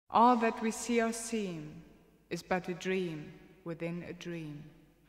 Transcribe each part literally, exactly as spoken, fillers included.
All that we see or seem is but a dream within a dream.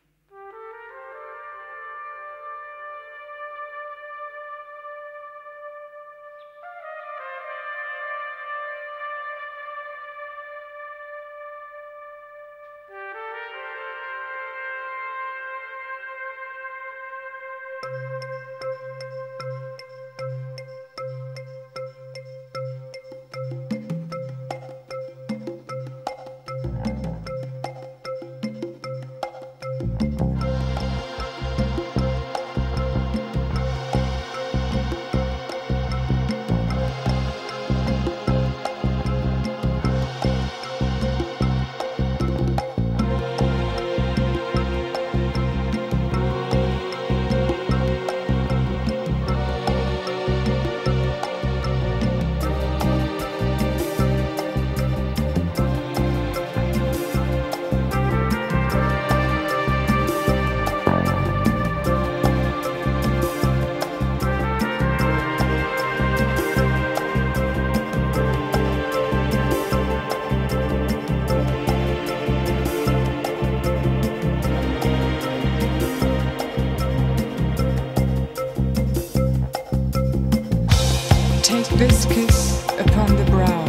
Take this kiss upon the brow,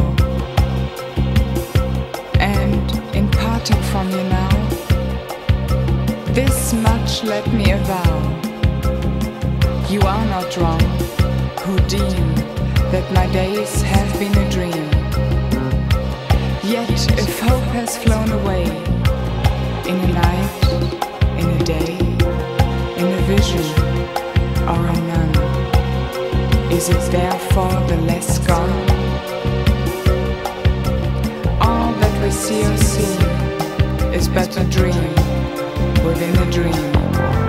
and in parting from you now, this much let me avow: you are not wrong who deem that my days have been a dream. Yet if hope has flown away, in a night, in a day, in a vision, or a none, is it therefore the less gone? All that we see or see is but a dream within a dream.